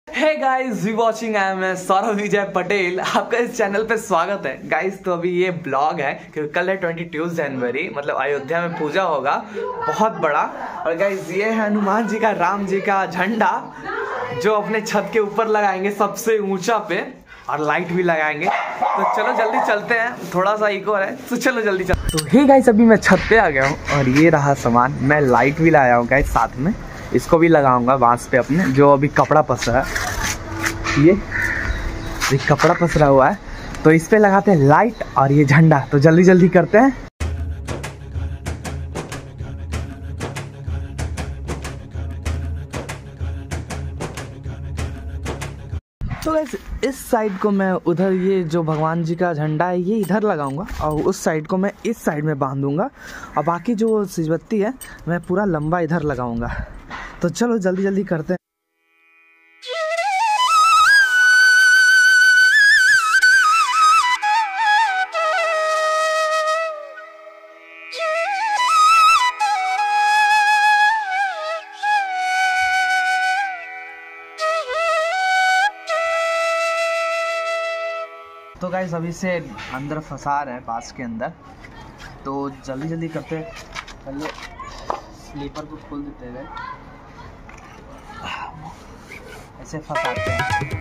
Hey guys we watching I am Saurabh Vijay Patel. आपका इस channel पे स्वागत है गाइस। तो अभी ये ब्लॉग है क्योंकि कल है 22 जनवरी, मतलब अयोध्या में पूजा होगा बहुत बड़ा। और गाइस ये है हनुमान जी का, राम जी का झंडा जो अपने छत के ऊपर लगाएंगे सबसे ऊंचा पे, और लाइट भी लगाएंगे। तो चलो जल्दी चलते हैं, थोड़ा सा एक और है तो चलो जल्दी चलते। तो हे गाइस अभी मैं छत पे आ गया हूँ और ये रहा सामान। मैं लाइट भी लाया हूँ गाइस साथ में, इसको भी लगाऊंगा बांस पे अपने, जो अभी कपड़ा पसरा है। ये कपड़ा पसरा हुआ है तो इस पे लगाते हैं लाइट और ये झंडा। तो जल्दी जल्दी करते हैं। तो गाइस इस साइड को मैं उधर, ये जो भगवान जी का झंडा है ये इधर लगाऊंगा और उस साइड को मैं इस साइड में बांधूंगा, और बाकी जो सिजबत्ती है मैं पूरा लंबा इधर लगाऊंगा। तो चलो जल्दी जल्दी करते हैं। तो गाइस अभी से अंदर फंसा रहे हैं बांस के अंदर, तो जल्दी जल्दी करते हैं। पहले स्लीपर को खोल देते हैं, ऐसे फंसाते हैं।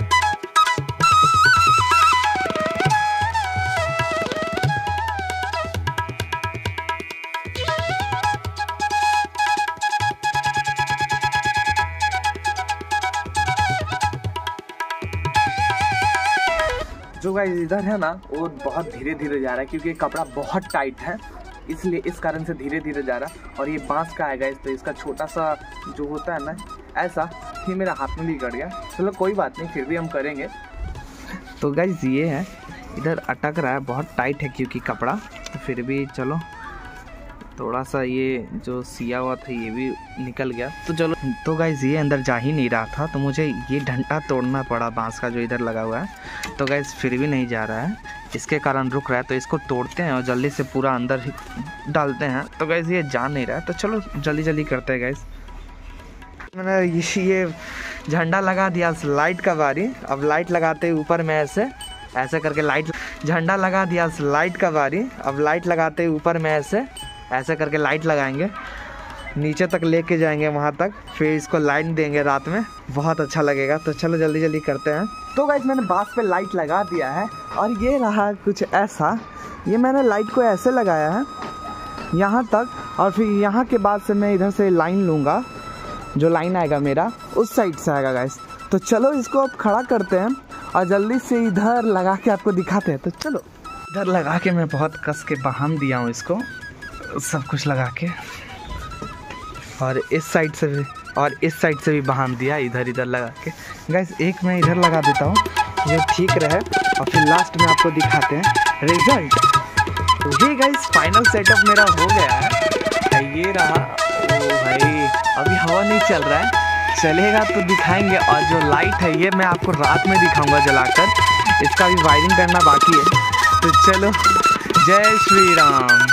जो गाइस इधर है ना वो बहुत धीरे धीरे जा रहा है क्योंकि कपड़ा बहुत टाइट है, इसलिए इस कारण से धीरे धीरे जा रहा है। और ये बांस का है गाइस, तो इसका छोटा सा जो होता है ना ऐसा ही मेरा हाथ में भी गड़ गया। चलो कोई बात नहीं, फिर भी हम करेंगे। तो गाइस ये है, इधर अटक रहा है, बहुत टाइट है क्योंकि कपड़ा, तो फिर भी चलो थोड़ा सा ये जो सिया हुआ था ये भी निकल गया। तो चलो। तो गाइस ये अंदर जा ही नहीं रहा था तो मुझे ये डंडा तोड़ना पड़ा बांस का जो इधर लगा हुआ है। तो गाइस फिर भी नहीं जा रहा है, इसके कारण रुक रहा है। तो इसको तोड़ते हैं और जल्दी से पूरा अंदर डालते हैं। तो गाइस ये जा नहीं रहा है, तो चलो जल्दी जल्दी करते हैं गाइस। मैंने ये झंडा लगा दिया, लाइट का बारी। अब लाइट लगाते ऊपर में ऐसे करके लाइट, झंडा लगा दिया लाइट का बारी। अब लाइट लगाते ऊपर में ऐसे करके लाइट लगाएंगे, नीचे तक लेके जाएंगे वहाँ तक, फिर इसको लाइट देंगे रात में, बहुत अच्छा लगेगा। तो चलो जल्दी जल्दी करते हैं। तो गाइस मैंने बांस पे लाइट लगा दिया है और ये रहा कुछ ऐसा। ये मैंने लाइट को ऐसे लगाया है यहाँ तक, और फिर यहाँ के बाद से मैं इधर से लाइन लूँगा, जो लाइन आएगा मेरा उस साइड से आएगा गाइस। तो चलो इसको अब खड़ा करते हैं और जल्दी से इधर लगा के आपको दिखाते हैं। तो चलो इधर लगा के मैं बहुत कस के बांध दिया हूँ इसको, सब कुछ लगा के, और इस साइड से भी और इस साइड से भी बांध दिया, इधर इधर लगा के। गाइस एक मैं इधर लगा देता हूँ ये ठीक रहे, और फिर लास्ट में आपको दिखाते हैं रिजल्ट। तो ये गाइस फाइनल सेटअप मेरा हो गया है, ये रहा। ओ भाई अभी हवा नहीं चल रहा है, चलेगा तो दिखाएंगे। और जो लाइट है ये मैं आपको रात में दिखाऊंगा जलाकर, इसका भी वायरिंग करना बाकी है। तो चलो जय श्री राम।